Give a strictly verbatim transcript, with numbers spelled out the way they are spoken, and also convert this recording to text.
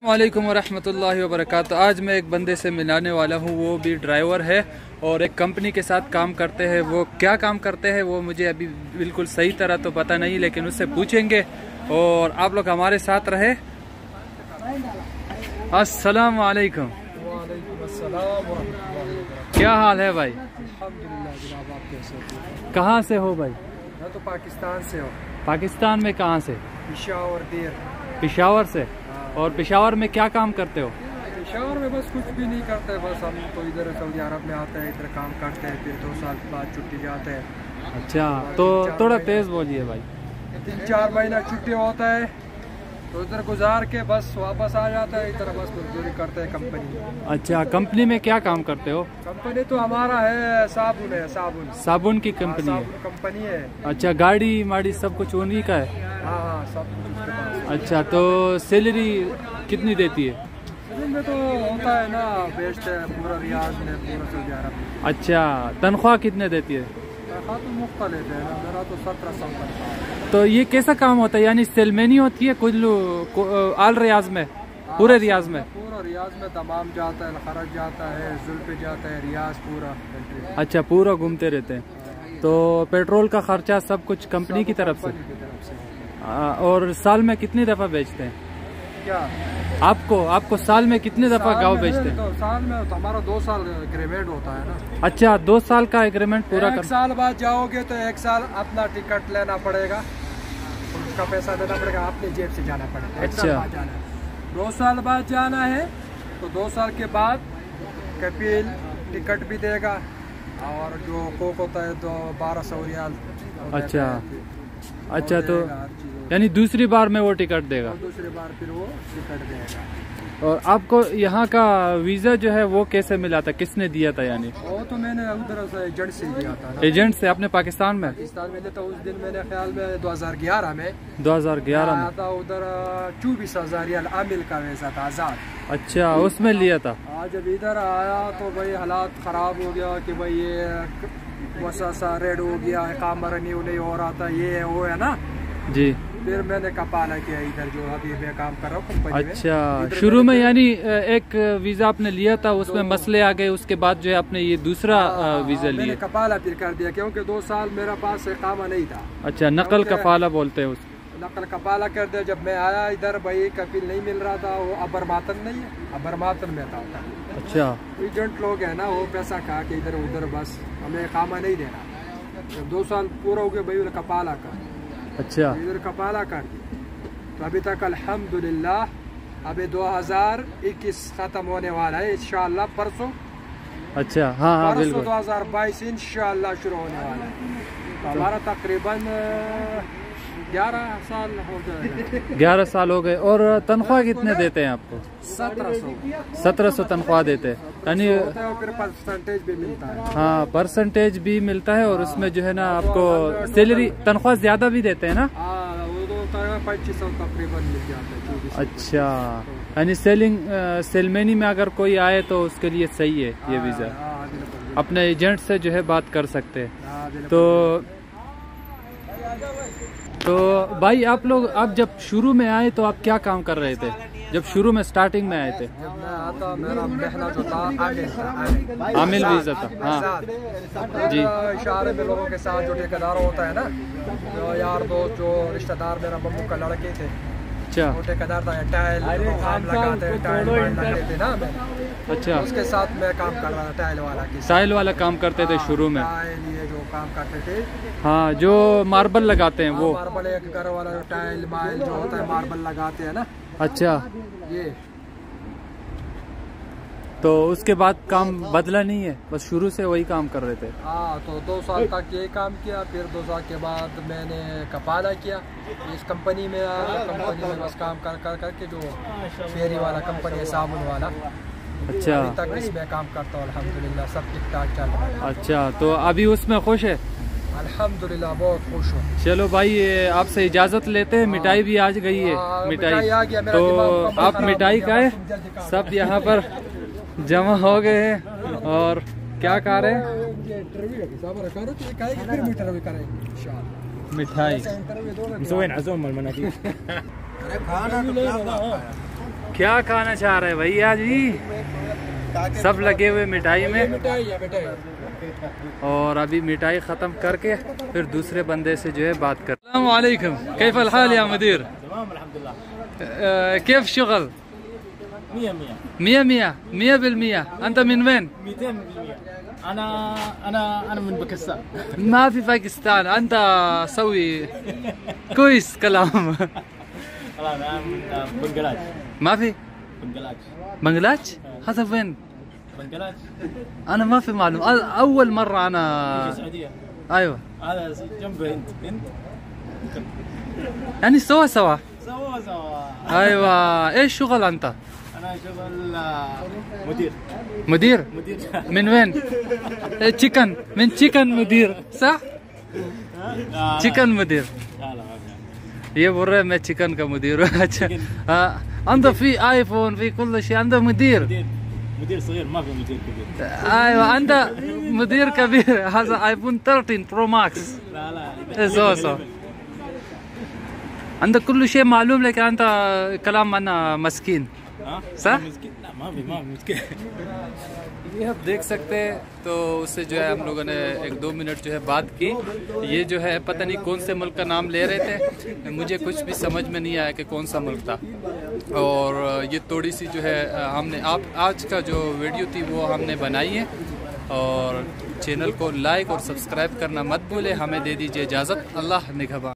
वालेकुम वरहमतुल्लाहि वबरकातुहू। आज मैं एक बंदे से मिलाने वाला हूँ, वो भी ड्राइवर है और एक कंपनी के साथ काम करते हैं। वो क्या काम करते हैं वो मुझे अभी बिल्कुल सही तरह तो पता नहीं, लेकिन उससे पूछेंगे और आप लोग हमारे साथ रहे। अस्सलाम वालेकुम। क्या हाल है भाई? अल्हम्दुलिल्लाह जनाब, आप कैसे हो? कहाँ से हो भाई? मैं तो पाकिस्तान से हूँ। पाकिस्तान में कहाँ से? पेशावर देर। पेशावर से। और पेशावर में क्या काम करते हो? पेशावर में बस कुछ भी नहीं करते, बस हम तो इधर सऊदी अरब में आते हैं, इधर काम करते हैं, फिर दो साल बाद छुट्टी जाते हैं। अच्छा, तो थोड़ा तेज बोलिए भाई। तीन चार महीना छुट्टी होता है तो इधर गुजार के बस वापस आ जाता है, इधर बस मजदूरी करते हैं कंपनी में। अच्छा, कंपनी में क्या काम करते हो? कंपनी तो हमारा है साबुन है, साबुन साबुन की कंपनी है? साबुन कंपनी है। अच्छा, गाड़ी माड़ी सब कुछ उन्हीं का है? हाँ हाँ, सब कुछ उसके पास। अच्छा, तो सैलरी कितनी देती है? में तो होता है ना, बेस्ट है पूरा रियाज में, पूरा सऊदी अरब में। अच्छा, तनख्वाह कितने देती है? तनख्वाह तो मुख्तलिफ है ना, मेरा तो सत्रह सौ तनख्वाह है। तो ये कैसा काम होता है, यानी सेलमेनी होती है कुल्लू आल रियाज में, पूरे रियाज में? पूरा रियाज में तमाम जाता है, खरज जाता है, जुल्फ जाता है, रियाज पूरा। अच्छा, पूरा घूमते रहते हैं। तो पेट्रोल का खर्चा सब कुछ कंपनी की तरफ से? आ, और साल में कितनी दफ़ा बेचते हैं? क्या आपको आपको साल में कितनी दफ़ा गाँव बेचते हैं? तो साल में तो हमारा दो साल एग्रीमेंट होता है ना। अच्छा, दो साल का एग्रीमेंट पूरा एक कर... साल बाद जाओगे तो एक साल अपना टिकट लेना पड़ेगा, उसका पैसा देना पड़ेगा, अपने जेब से जाना पड़ेगा। एक साल बाद जाना है। दो साल बाद जाना है तो दो साल के बाद कपिल टिकट भी देगा, और जो कोक होता है तो बारह सौ रियाल। अच्छा अच्छा, तो यानी दूसरी बार में वो टिकट देगा? दूसरी बार फिर वो टिकट देगा। और आपको यहाँ का वीज़ा जो है वो कैसे मिला था, किसने दिया था? यानी वो तो मैंने उधर से एजेंट से दिया था। एजेंट से? अपने पाकिस्तान में? पाकिस्तान में तो उस दिन मेरे ख्याल में दो हज़ार ग्यारह में दो हज़ार ग्यारह में था, उधर चौबीस हजार रियाल आमिल का वैसा था, आजाद। अच्छा, उसमें लिया था। आज जब इधर आया तो भाई हालात खराब हो गया कि भाई ये वसा रेड हो गया, काम रिन्यू नहीं हो रहा था, ये वो है ना जी। फिर मैंने कपाला किया इधर, जो अभी मैं काम कर रहा हूँ कंपनी में। अच्छा, शुरू में यानी एक वीजा आपने लिया था, उसमें तो, मसले आ गए, उसके बाद जो है आपने ये दूसरा वीजा लिया? मैंने कपाला फिर कर दिया, क्योंकि दो साल मेरा पास कामा नहीं था। अच्छा, नकल कफाला बोलते हैं उसको? नकल कपाला कर दिया। जब मैं आया इधर भाई कपिल नहीं मिल रहा था, वो अबर मातन नहीं है, अबर मातन में था। अच्छा, एजेंट लोग है ना, वो पैसा खा के इधर उधर बस हमें कामा नहीं देना। जब दो साल पूरा हो गया भाई कपाला का। अच्छा, इधर कपाला कर दी तो अभी तक अल्हम्दुलिल्लाह, अभी दो हज़ार इक्कीस खत्म होने वाला है इंशाअल्लाह, परसों। अच्छा, हाँ हाँ बिल्कुल। दो हज़ार बाईस इंशाअल्लाह शुरू होने वाला है। तो हमारा तकरीबन ग्यारह साल हो गए। ग्यारह साल हो गए। और तनख्वाह कितने देते हैं आपको? सत्रह सौ सत्रह सौ तनख्वाह देते हैं, यानी फिर परसेंटेज भी मिलता है। हाँ, परसेंटेज भी मिलता है, और उसमें जो है ना आपको सैलरी तनख्वाह ज्यादा भी देते हैं ना? पच्चीस सौ तकरीबन मिल जाता है। अच्छा, यानी सेलिंग सेलमेनी में अगर कोई आए तो उसके लिए सही है ये वीज़ा, अपने एजेंट से जो है बात कर सकते हैं। तो तो भाई आप लोग, आप जब शुरू में आए तो आप क्या काम कर रहे थे जब शुरू में स्टार्टिंग में आए थे? जब मैं आता मेरा पहला जो था आमिल था, आमिल वीज़ा था। हाँ जी। इशारे में लोगों के साथ जो ठेकेदार होता है ना, जो यार दोस्त, जो रिश्तेदार, मेरा मम्मू का लड़के थे। अच्छा, वो ठेकेदार था, टाइल काम लगाते हैं, टाइल लगाते थे ना मैं। अच्छा, उसके साथ मैं काम कर रहा था, टाइल वाला की। टाइल वाला काम करते थे शुरू में? टाइल ये जो काम करते थे, हाँ, जो मार्बल लगाते हैं वो? मार्बल, एक घर वाला जो टाइल माइल जो होता है मार्बल लगाते हैं ना। अच्छा, ये तो उसके बाद काम बदला नहीं है, बस शुरू से वही काम कर रहे थे? हाँ, तो दो साल तक ये काम किया, फिर दो साल के बाद मैंने कपाला किया इस कंपनी में। कंपनी में बस काम कर कर करके, जो फेरी वाला कंपनी है, साबुन वाला। अच्छा, अभी तक इसमें काम करता हूँ, अल्हम्दुलिल्लाह सब ठीक ठाक चल रहा है। अच्छा, तो अभी उसमें खुश है? अल्हम्दुलिल्लाह बहुत खुश हूँ। चलो भाई, आपसे इजाज़त लेते हैं। मिठाई भी आ गई है। मिठाई आ गया, तो आप मिठाई खाए, सब यहाँ पर जमा हो गए हैं। और क्या खा रहे हैं? मिठाई। क्या खाना चाह रहे भैया जी? सब लगे हुए मिठाई में। मिठाई है मिठाई। और अभी मिठाई ख़त्म करके फिर दूसरे बंदे से जो है बात कर। अस्सलाम वालेकुम, कैफ अल हाल या मुदीर? तमाम अल्हम्दुलिल्लाह। कैफ शुगल? मिया मिया मिया मिया मिया बिलमिया। अंत मिन वين? مئتين بالمئة. انا انا انا من باكستان. ما في باكستان. انت سوي كويس كلام. والله انا من بنغلاديش. ما في بنغلاديش. بنغلاديش؟ هذا وين؟ بنغلاديش انا ما في معلوم، اول مرة في انا. السعودية. ايوه هذا جنب هند هند يعني سوا سوا. سوا سوا. ايوه. ايش شغل انت؟ انا شغل آه، مدير مدير؟ مدير. من وين؟ تشيكن. من تشيكن مدير صح؟ لا चिकन मुदीर। لا لا ما في. ये बोल रहे हैं मैं चिकन का मुदीर हूँ। अच्छा हाँ عنده في आईफोन في كل شيء عنده مدير। مدير مدير صغير ما في مدير كبير. ايوه عنده مدير كبير. هذا ايفون ثلاثة عشر برو ماكس. لا لا سو سو عندك كل شيء معلوم، لكن انت كلام انا مسكين ها صح؟ مسكين. لا ما في ما في مسكين. ये आप देख सकते हैं। तो उससे जो है हम लोगों ने एक दो मिनट जो है बात की। ये जो है पता नहीं कौन से मुल्क का नाम ले रहे थे, मुझे कुछ भी समझ में नहीं आया कि कौन सा मुल्क था। और ये थोड़ी सी जो है हमने आप आज का जो वीडियो थी वो हमने बनाई है। और चैनल को लाइक और सब्सक्राइब करना मत भूलें। हमें दे दीजिए इजाज़त। अल्लाह निगहबान।